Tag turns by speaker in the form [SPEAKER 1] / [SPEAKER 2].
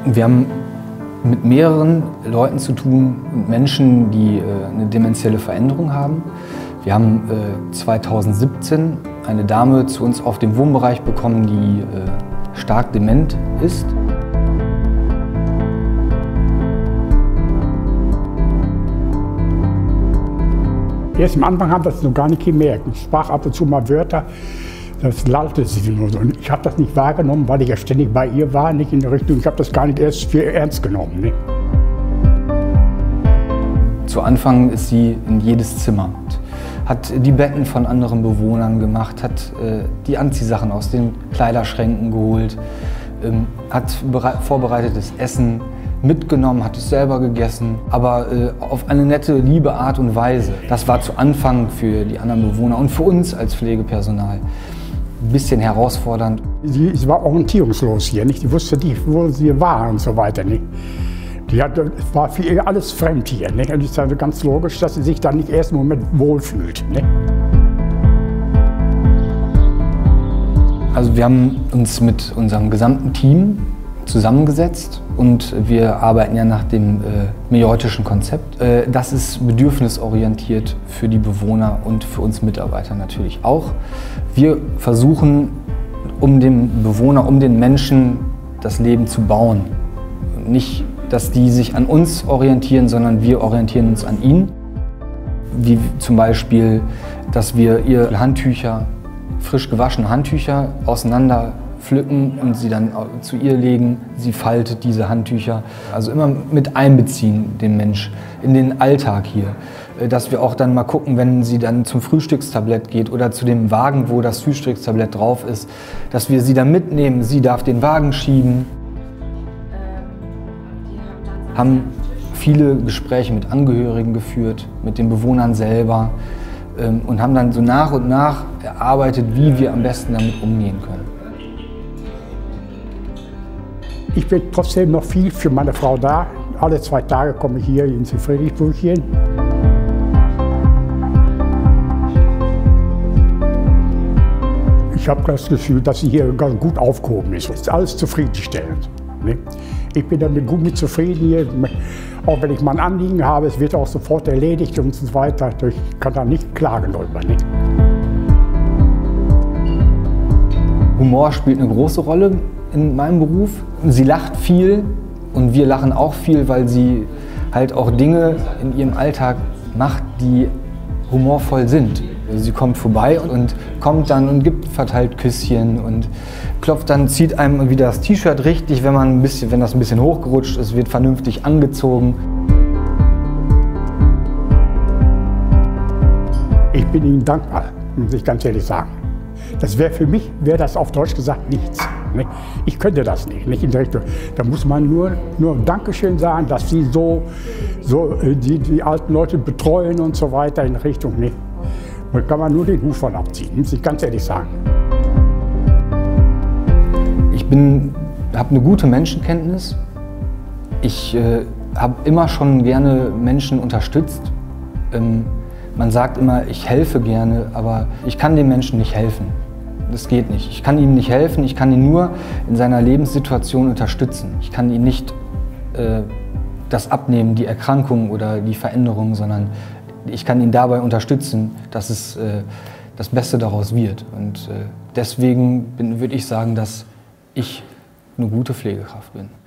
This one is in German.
[SPEAKER 1] Wir haben mit mehreren Leuten zu tun, Menschen, die eine demenzielle Veränderung haben. Wir haben 2017 eine Dame zu uns auf dem Wohnbereich bekommen, die stark dement ist.
[SPEAKER 2] Erst am Anfang haben wir das noch gar nicht gemerkt. Ich sprach ab und zu mal Wörter, das lallte sich nur so. Und ich habe das nicht wahrgenommen, weil ich ja ständig bei ihr war, nicht in der Richtung. Ich habe das gar nicht erst für ernst genommen. Ne?
[SPEAKER 1] Zu Anfang ist sie in jedes Zimmer, hat die Betten von anderen Bewohnern gemacht, hat die Anziehsachen aus den Kleiderschränken geholt, hat vorbereitetes Essen mitgenommen, hat es selber gegessen, aber auf eine nette, liebe Art und Weise. Das war zu Anfang für die anderen Bewohner und für uns als Pflegepersonal ein bisschen herausfordernd.
[SPEAKER 2] Sie war orientierungslos hier, nicht? Sie wusste nicht, wo sie war und so weiter. Nicht? Es war für ihr alles fremd hier. Nicht? Und es ist also ganz logisch, dass sie sich dann nicht erst im Moment wohlfühlt. Nicht?
[SPEAKER 1] Also wir haben uns mit unserem gesamten Team zusammengesetzt und wir arbeiten ja nach dem meioitischen Konzept. Das ist bedürfnisorientiert für die Bewohner und für uns Mitarbeiter natürlich auch. Wir versuchen, um dem Bewohner, um den Menschen das Leben zu bauen. Nicht, dass die sich an uns orientieren, sondern wir orientieren uns an ihnen. Wie zum Beispiel, dass wir ihr Handtücher, frisch gewaschene Handtücher auseinander pflücken und sie dann zu ihr legen. Sie faltet diese Handtücher. Also immer mit einbeziehen, den Mensch, in den Alltag hier. Dass wir auch dann mal gucken, wenn sie dann zum Frühstückstablett geht oder zu dem Wagen, wo das Frühstückstablett drauf ist, dass wir sie dann mitnehmen. Sie darf den Wagen schieben. Haben viele Gespräche mit Angehörigen geführt, mit den Bewohnern selber und haben dann so nach und nach erarbeitet, wie wir am besten damit umgehen können.
[SPEAKER 2] Ich bin trotzdem noch viel für meine Frau da. Alle 2 Tage komme ich hier ins Friedrichsburgchen. Ich habe das Gefühl, dass sie hier ganz gut aufgehoben ist. Es ist alles zufriedenstellend. Ne? Ich bin damit gut mit zufrieden hier. Auch wenn ich mal ein Anliegen habe, es wird auch sofort erledigt und so weiter. Ich kann da nicht klagen darüber. Ne?
[SPEAKER 1] Humor spielt eine große Rolle in meinem Beruf. Sie lacht viel und wir lachen auch viel, weil sie halt auch Dinge in ihrem Alltag macht, die humorvoll sind. Sie kommt vorbei und kommt dann und verteilt Küsschen und klopft dann, zieht einem wieder das T-Shirt richtig, wenn das ein bisschen hochgerutscht ist, wird vernünftig angezogen.
[SPEAKER 2] Ich bin Ihnen dankbar, muss ich ganz ehrlich sagen. Für mich wäre das auf Deutsch gesagt nichts. Nicht? Ich könnte das nicht in der Richtung. Da muss man nur Dankeschön sagen, dass Sie die alten Leute betreuen und so weiter in Richtung. Nicht? Da kann man nur den Hut von abziehen, muss ich ganz ehrlich sagen.
[SPEAKER 1] Ich habe eine gute Menschenkenntnis. Ich habe immer schon gerne Menschen unterstützt. Man sagt immer, ich helfe gerne, aber ich kann dem Menschen nicht helfen. Das geht nicht. Ich kann ihm nicht helfen, ich kann ihn nur in seiner Lebenssituation unterstützen. Ich kann ihm nicht das abnehmen, die Erkrankung oder die Veränderung, sondern ich kann ihn dabei unterstützen, dass es das Beste daraus wird. Und deswegen würde ich sagen, dass ich eine gute Pflegekraft bin.